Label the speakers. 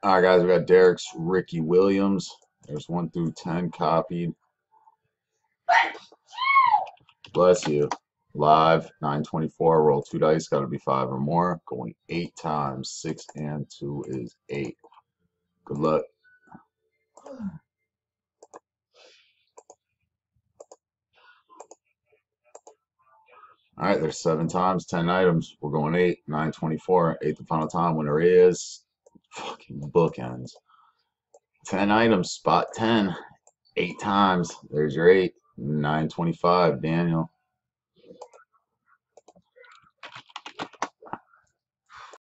Speaker 1: All right, guys, we got Derek's Ricky Williams. There's 1 through 10 copied. Bless you. Live, 924. Roll 2 dice. Got to be 5 or more. Going 8 times. 6 and 2 is 8. Good luck. All right, there's 7 times, 10 items. We're going 8, 924. 8 the final time. Winner is fucking bookends. 10 items, spot 10. 8 times. There's your 8. 925, Daniel.